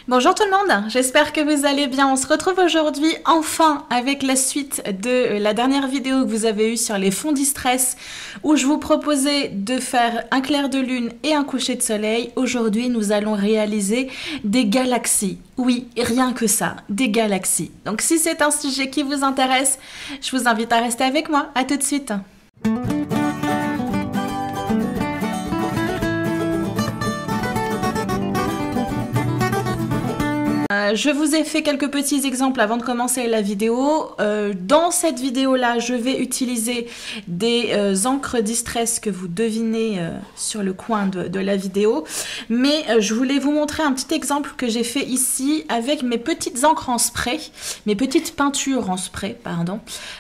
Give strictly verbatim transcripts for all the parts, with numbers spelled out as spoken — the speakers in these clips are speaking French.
Bonjour tout le monde, j'espère que vous allez bien. On se retrouve aujourd'hui enfin avec la suite de la dernière vidéo que vous avez eue sur les fonds distress où je vous proposais de faire un clair de lune et un coucher de soleil. Aujourd'hui, nous allons réaliser des galaxies. Oui, rien que ça, des galaxies. Donc si c'est un sujet qui vous intéresse, je vous invite à rester avec moi. À tout de suite. Euh, je vous ai fait quelques petits exemples avant de commencer la vidéo. Euh, dans cette vidéo-là, je vais utiliser des euh, encres distress que vous devinez euh, sur le coin de, de la vidéo. Mais euh, je voulais vous montrer un petit exemple que j'ai fait ici avec mes petites encres en spray, mes petites peintures en spray, pardon.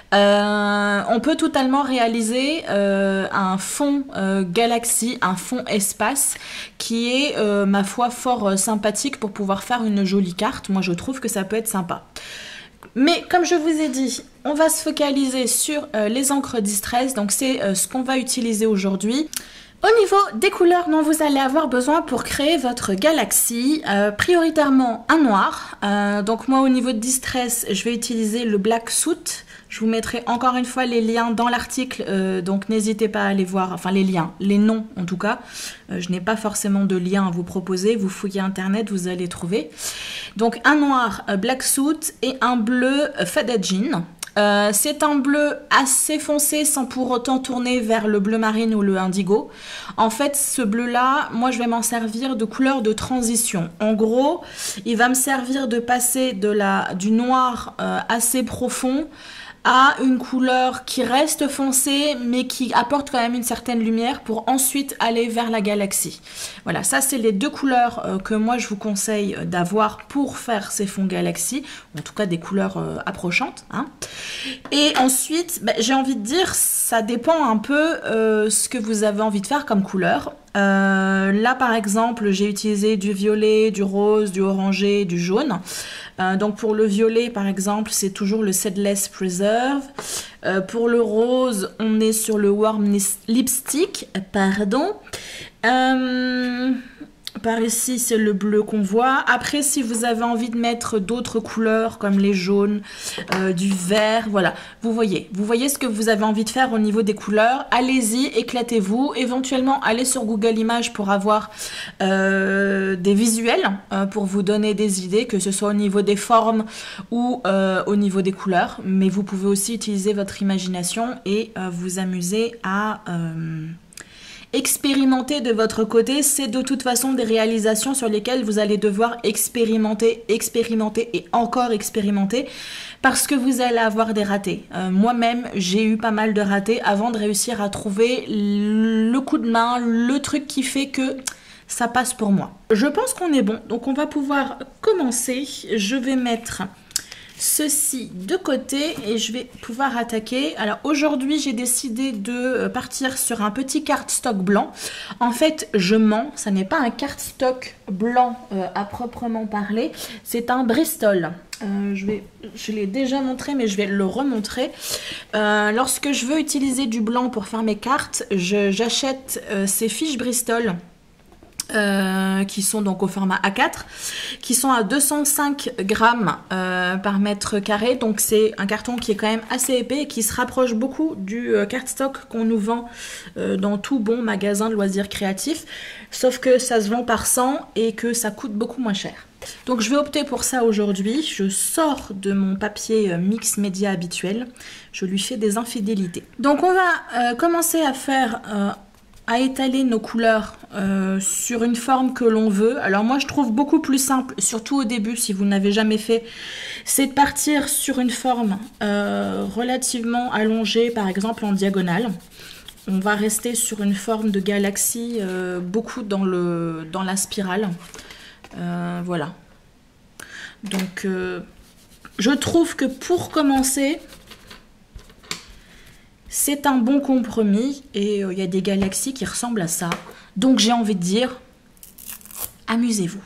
Euh, on peut totalement réaliser euh, un fond euh, galaxie, un fond espace qui est, euh, ma foi, fort euh, sympathique pour pouvoir faire une jolie carte. Moi, je trouve que ça peut être sympa. Mais comme je vous ai dit, on va se focaliser sur euh, les encres distress. Donc, c'est euh, ce qu'on va utiliser aujourd'hui. Au niveau des couleurs dont vous allez avoir besoin pour créer votre galaxie, euh, prioritairement un noir. Euh, donc moi, au niveau de distress, je vais utiliser le Black Soot. Je vous mettrai encore une fois les liens dans l'article, euh, donc n'hésitez pas à aller voir, enfin les liens, les noms en tout cas. Euh, je n'ai pas forcément de lien à vous proposer, vous fouillez internet, vous allez trouver. Donc un noir euh, Black Soot et un bleu euh, Faded Jean. Euh, c'est un bleu assez foncé sans pour autant tourner vers le bleu marine ou le indigo. En fait, ce bleu-là, moi je vais m'en servir de couleur de transition. En gros, il va me servir de passer de la, du noir euh, assez profond à une couleur qui reste foncée mais qui apporte quand même une certaine lumière pour ensuite aller vers la galaxie. Voilà, ça c'est les deux couleurs euh, que moi je vous conseille d'avoir pour faire ces fonds galaxies, en tout cas des couleurs euh, approchantes. Hein. Et ensuite, bah, j'ai envie de dire, ça dépend un peu euh, ce que vous avez envie de faire comme couleur. Euh, là par exemple, j'ai utilisé du violet, du rose, du orangé, du jaune. Euh, donc pour le violet par exemple, c'est toujours le Seedless Preserve. Euh, pour le rose, on est sur le Warm Lipstick, pardon. Euh, par ici, c'est le bleu qu'on voit. Après, si vous avez envie de mettre d'autres couleurs comme les jaunes, euh, du vert, voilà. Vous voyez, vous voyez ce que vous avez envie de faire au niveau des couleurs. Allez-y, éclatez-vous. Éventuellement, allez sur Google Images pour avoir euh, des visuels, euh, pour vous donner des idées, que ce soit au niveau des formes ou euh, au niveau des couleurs. Mais vous pouvez aussi utiliser votre imagination et euh, vous amuser à... Euh, expérimenter de votre côté. C'est de toute façon des réalisations sur lesquelles vous allez devoir expérimenter, expérimenter et encore expérimenter parce que vous allez avoir des ratés. Euh, moi-même, j'ai eu pas mal de ratés avant de réussir à trouver le coup de main, le truc qui fait que ça passe pour moi. Je pense qu'on est bon, donc on va pouvoir commencer. Je vais mettre ceci de côté et je vais pouvoir attaquer. Alors aujourd'hui j'ai décidé de partir sur un petit cardstock blanc. En fait je mens, ça n'est pas un cardstock blanc euh, à proprement parler, c'est un Bristol. Euh, je vais, je l'ai déjà montré mais je vais le remontrer. Euh, lorsque je veux utiliser du blanc pour faire mes cartes, j'achète euh, ces fiches Bristol. Euh, qui sont donc au format A quatre, qui sont à deux cent cinq grammes euh, par mètre carré, donc c'est un carton qui est quand même assez épais et qui se rapproche beaucoup du euh, cardstock qu'on nous vend euh, dans tout bon magasin de loisirs créatifs, sauf que ça se vend par cent et que ça coûte beaucoup moins cher. Donc je vais opter pour ça aujourd'hui. Je sors de mon papier mix média habituel, je lui fais des infidélités. Donc on va euh, commencer à faire euh, à étaler nos couleurs euh, sur une forme que l'on veut. Alors moi je trouve beaucoup plus simple, surtout au début si vous n'avez jamais fait, c'est de partir sur une forme euh, relativement allongée, par exemple en diagonale. On va rester sur une forme de galaxie, euh, beaucoup dans, le, dans la spirale. Euh, voilà. Donc euh, je trouve que pour commencer, c'est un bon compromis et il euh, y a des galaxies qui ressemblent à ça. Donc j'ai envie de dire, amusez-vous.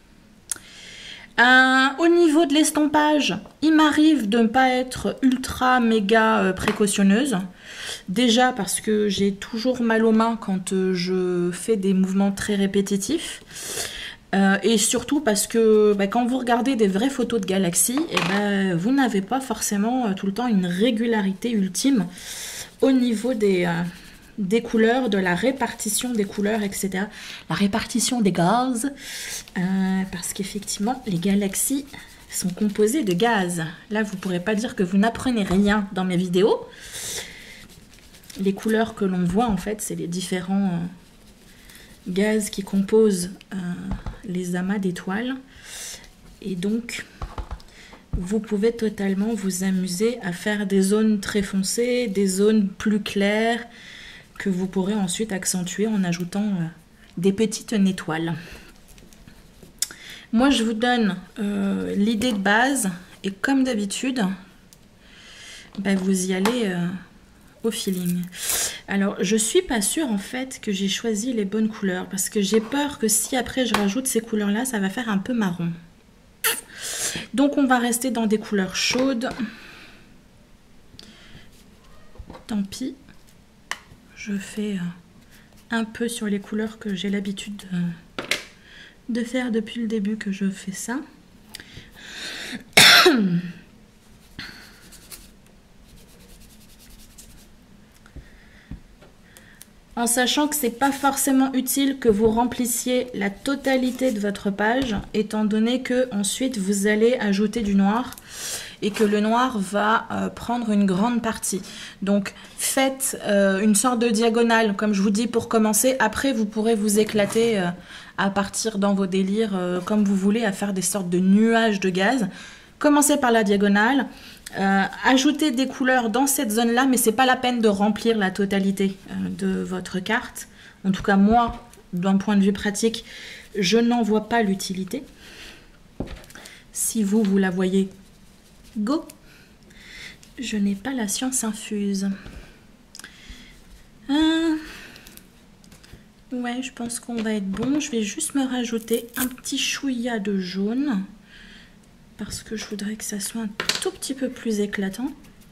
Euh, au niveau de l'estampage, il m'arrive de ne pas être ultra méga euh, précautionneuse. Déjà parce que j'ai toujours mal aux mains quand euh, je fais des mouvements très répétitifs. Euh, et surtout parce que bah, quand vous regardez des vraies photos de galaxies, eh ben, vous n'avez pas forcément euh, tout le temps une régularité ultime au niveau des, euh, des couleurs, de la répartition des couleurs, et cetera. La répartition des gaz, euh, parce qu'effectivement, les galaxies sont composées de gaz. Là, vous ne pourrez pas dire que vous n'apprenez rien dans mes vidéos. Les couleurs que l'on voit, en fait, c'est les différents euh, gaz qui composent euh, les amas d'étoiles. Et donc, vous pouvez totalement vous amuser à faire des zones très foncées, des zones plus claires, que vous pourrez ensuite accentuer en ajoutant euh, des petites étoiles. Moi, je vous donne euh, l'idée de base, et comme d'habitude, ben, vous y allez... Euh, au feeling. Alors, je suis pas sûre en fait que j'ai choisi les bonnes couleurs parce que j'ai peur que si après je rajoute ces couleurs-là, ça va faire un peu marron. Donc, on va rester dans des couleurs chaudes. Tant pis. Je fais un peu sur les couleurs que j'ai l'habitude de, de faire depuis le début que je fais ça. En sachant que c'est pas forcément utile que vous remplissiez la totalité de votre page, étant donné que ensuite vous allez ajouter du noir et que le noir va euh, prendre une grande partie. Donc faites euh, une sorte de diagonale, comme je vous dis pour commencer. Après vous pourrez vous éclater euh, à partir dans vos délires euh, comme vous voulez, à faire des sortes de nuages de gaz. Commencez par la diagonale. Euh, ajoutez des couleurs dans cette zone-là, mais c'est pas la peine de remplir la totalité euh, de votre carte. En tout cas, moi, d'un point de vue pratique, je n'en vois pas l'utilité. Si vous, vous la voyez, go! Je n'ai pas la science infuse. Euh... Ouais, je pense qu'on va être bon. Je vais juste me rajouter un petit chouïa de jaune. Parce que je voudrais que ça soit un tout petit peu plus éclatant.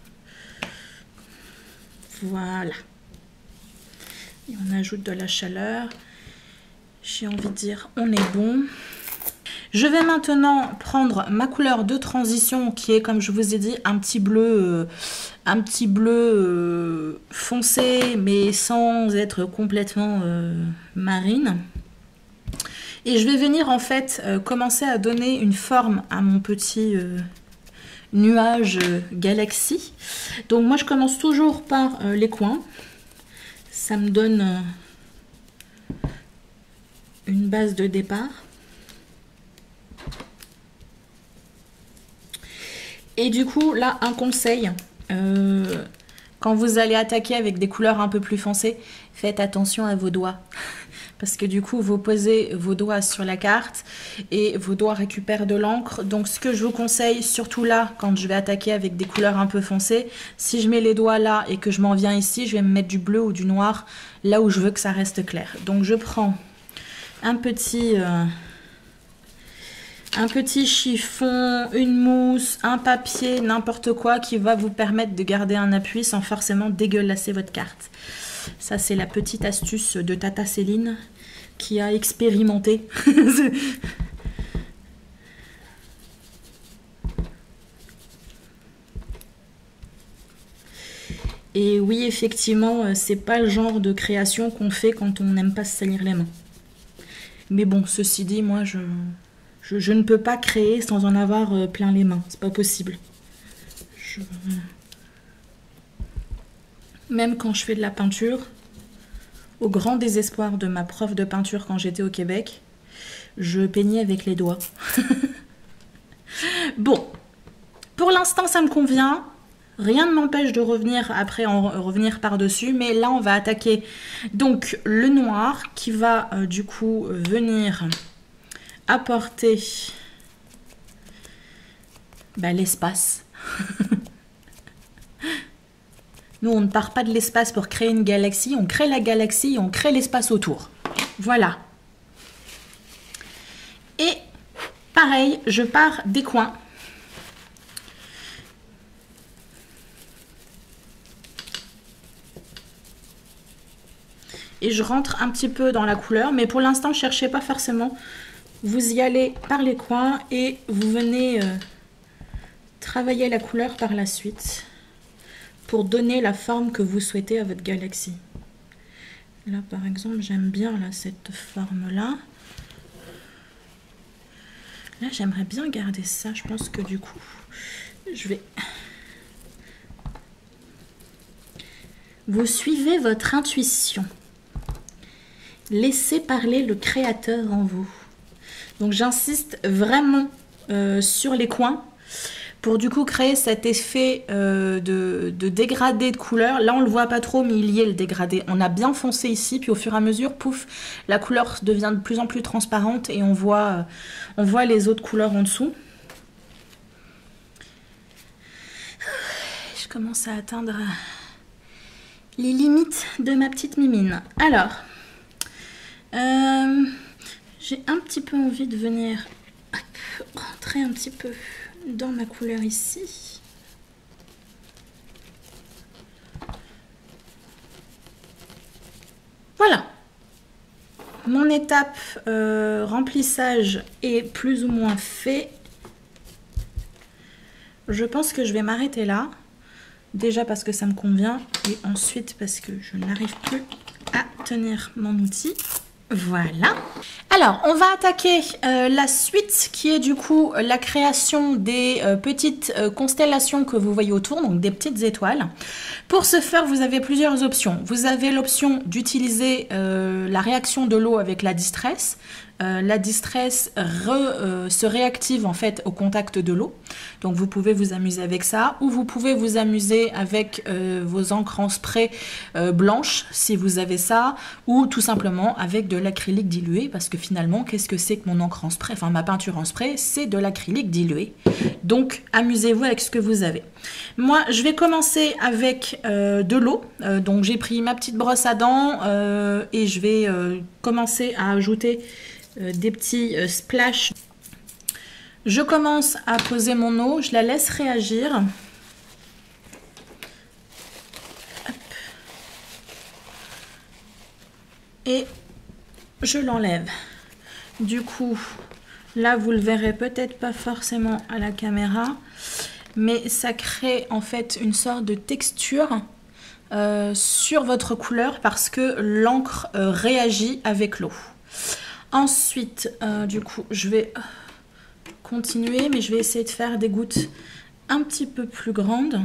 Voilà. Et on ajoute de la chaleur. J'ai envie de dire, on est bon. Je vais maintenant prendre ma couleur de transition qui est, comme je vous ai dit, un petit bleu, euh, un petit bleu euh, foncé, mais sans être complètement euh, marine. Et je vais venir en fait euh, commencer à donner une forme à mon petit euh, nuage euh, galaxie. Donc moi je commence toujours par euh, les coins. Ça me donne euh, une base de départ. Et du coup là un conseil, euh, quand vous allez attaquer avec des couleurs un peu plus foncées, faites attention à vos doigts. Parce que du coup, vous posez vos doigts sur la carte et vos doigts récupèrent de l'encre. Donc, ce que je vous conseille, surtout là, quand je vais attaquer avec des couleurs un peu foncées, si je mets les doigts là et que je m'en viens ici, je vais me mettre du bleu ou du noir là où je veux que ça reste clair. Donc, je prends un petit, euh, un petit chiffon, une mousse, un papier, n'importe quoi qui va vous permettre de garder un appui sans forcément dégueulasser votre carte. Ça, c'est la petite astuce de Tata Céline qui a expérimenté. Et oui, effectivement, c'est pas le genre de création qu'on fait quand on n'aime pas se salir les mains. Mais bon, ceci dit, moi, je, je, je ne peux pas créer sans en avoir plein les mains. C'est pas possible. Je... Même quand je fais de la peinture, au grand désespoir de ma prof de peinture quand j'étais au Québec, je peignais avec les doigts. Bon, pour l'instant ça me convient. Rien ne m'empêche de revenir après en revenir par-dessus, mais là on va attaquer donc le noir qui va euh, du coup venir apporter bah, l'espace. Nous, on ne part pas de l'espace pour créer une galaxie, on crée la galaxie et on crée l'espace autour. Voilà. Et pareil, je pars des coins. Et je rentre un petit peu dans la couleur, mais pour l'instant, cherchez pas forcément vous y allez par les coins et vous venez euh, travailler la couleur par la suite pour donner la forme que vous souhaitez à votre galaxie. Là par exemple j'aime bien là, cette forme là. Là j'aimerais bien garder ça, je pense que du coup je vais... Vous suivez votre intuition. Laissez parler le créateur en vous. Donc j'insiste vraiment euh, sur les coins pour du coup créer cet effet euh, de, de dégradé de couleur. Là on le voit pas trop mais il y est le dégradé. On a bien foncé ici puis au fur et à mesure, pouf, la couleur devient de plus en plus transparente et on voit, euh, on voit les autres couleurs en dessous. Je commence à atteindre les limites de ma petite mimine. Alors, euh, j'ai un petit peu envie de venir hop, rentrer un petit peu dans ma couleur ici. Voilà. Mon étape euh, remplissage est plus ou moins fait. Je pense que je vais m'arrêter là. Déjà parce que ça me convient et ensuite parce que je n'arrive plus à tenir mon outil. Voilà. Alors, on va attaquer euh, la suite qui est du coup la création des euh, petites euh, constellations que vous voyez autour, donc des petites étoiles. Pour ce faire, vous avez plusieurs options. Vous avez l'option d'utiliser euh, la réaction de l'eau avec la distress. Euh, la distress re, euh, se réactive en fait au contact de l'eau. Donc vous pouvez vous amuser avec ça ou vous pouvez vous amuser avec euh, vos encres en spray euh, blanches si vous avez ça ou tout simplement avec de l'acrylique dilué parce que finalement qu'est-ce que c'est que mon encre en spray, enfin ma peinture en spray, c'est de l'acrylique dilué. Donc amusez-vous avec ce que vous avez. Moi je vais commencer avec euh, de l'eau. Euh, donc j'ai pris ma petite brosse à dents euh, et je vais euh, commencer à ajouter Euh, des petits euh, splash. Je commence à poser mon eau, je la laisse réagir. Hop. Et je l'enlève. Du coup, là vous le verrez peut-être pas forcément à la caméra, mais ça crée en fait une sorte de texture euh, sur votre couleur parce que l'encre euh, réagit avec l'eau. Ensuite, euh, du coup, je vais continuer, mais je vais essayer de faire des gouttes un petit peu plus grandes.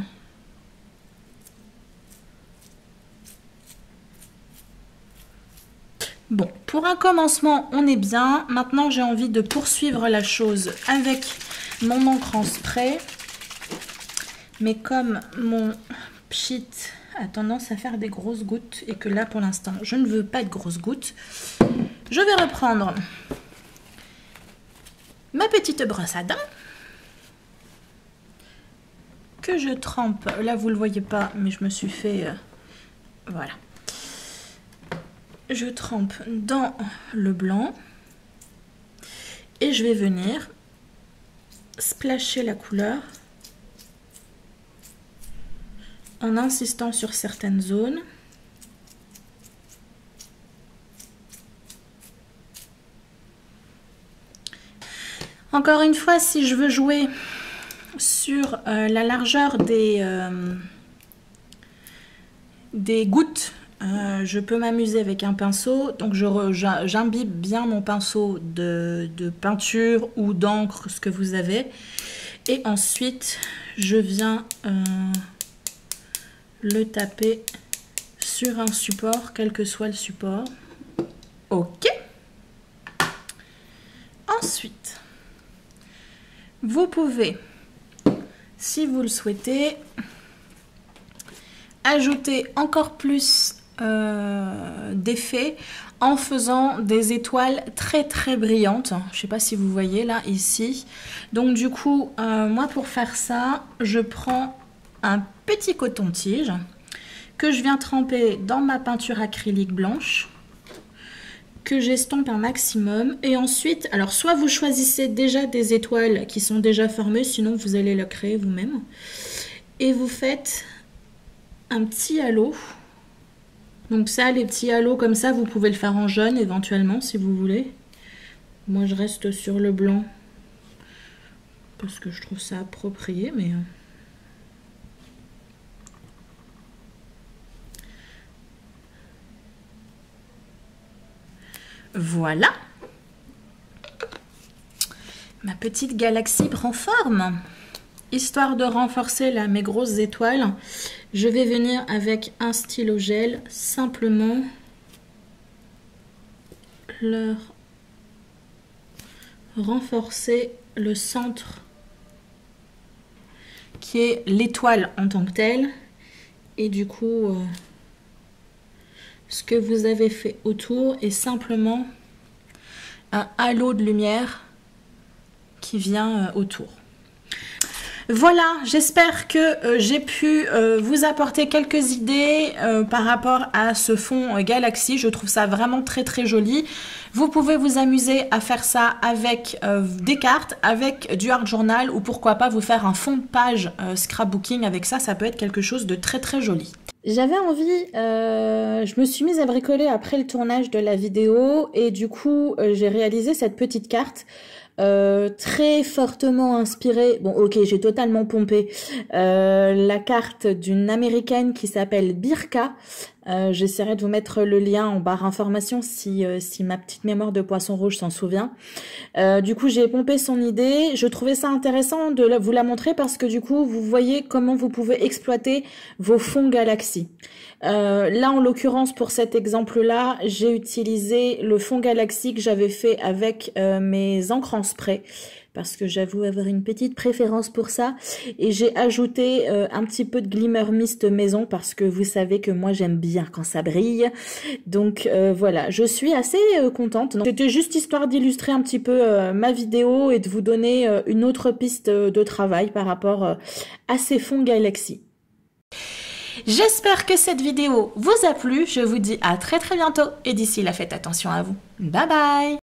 Bon, pour un commencement, on est bien. Maintenant, j'ai envie de poursuivre la chose avec mon encre en spray. Mais comme mon pchit a tendance à faire des grosses gouttes et que là, pour l'instant, je ne veux pas de grosses gouttes, je vais reprendre ma petite brosse à dents que je trempe. Là, vous ne le voyez pas, mais je me suis fait... Euh, voilà. Je trempe dans le blanc et je vais venir splasher la couleur en insistant sur certaines zones. Encore une fois, si je veux jouer sur euh, la largeur des, euh, des gouttes, euh, je peux m'amuser avec un pinceau. Donc j'imbibe bien mon pinceau de, de peinture ou d'encre, ce que vous avez. Et ensuite, je viens euh, le taper sur un support, quel que soit le support. Ok. Ensuite, vous pouvez, si vous le souhaitez, ajouter encore plus euh, d'effets en faisant des étoiles très très brillantes. Je ne sais pas si vous voyez là, ici. Donc du coup, euh, moi pour faire ça, je prends un petit coton-tige que je viens tremper dans ma peinture acrylique blanche, que j'estompe un maximum. Et ensuite, alors soit vous choisissez déjà des étoiles qui sont déjà formées, sinon vous allez le créer vous-même. Et vous faites un petit halo. Donc ça, les petits halos comme ça, vous pouvez le faire en jaune éventuellement si vous voulez. Moi, je reste sur le blanc parce que je trouve ça approprié, mais... Voilà. Ma petite galaxie prend forme. Histoire de renforcer là, mes grosses étoiles, je vais venir avec un stylo gel, simplement leur renforcer le centre qui est l'étoile en tant que telle, et du coup euh, ce que vous avez fait autour est simplement un halo de lumière qui vient euh, autour. Voilà, j'espère que euh, j'ai pu euh, vous apporter quelques idées euh, par rapport à ce fond euh, Galaxy. Je trouve ça vraiment très très joli. Vous pouvez vous amuser à faire ça avec euh, des cartes, avec du art journal, ou pourquoi pas vous faire un fond de page euh, scrapbooking avec ça. Ça peut être quelque chose de très très joli. J'avais envie, euh, je me suis mise à bricoler après le tournage de la vidéo et du coup euh, j'ai réalisé cette petite carte. Euh, très fortement inspirée, bon ok j'ai totalement pompé, euh, la carte d'une américaine qui s'appelle Birka. Euh, j'essaierai de vous mettre le lien en barre information si, euh, si ma petite mémoire de poisson rouge s'en souvient. Euh, du coup j'ai pompé son idée, je trouvais ça intéressant de la, vous la montrer parce que du coup vous voyez comment vous pouvez exploiter vos fonds Galaxy. Euh, là en l'occurrence pour cet exemple là j'ai utilisé le fond Galaxy que j'avais fait avec euh, mes encres en spray parce que j'avoue avoir une petite préférence pour ça, et j'ai ajouté euh, un petit peu de glimmer mist maison parce que vous savez que moi j'aime bien quand ça brille, donc euh, voilà, je suis assez euh, contente. C'était juste histoire d'illustrer un petit peu euh, ma vidéo et de vous donner euh, une autre piste de travail par rapport euh, à ces fonds Galaxy. J'espère que cette vidéo vous a plu, je vous dis à très très bientôt et d'ici là faites attention à vous. Bye bye.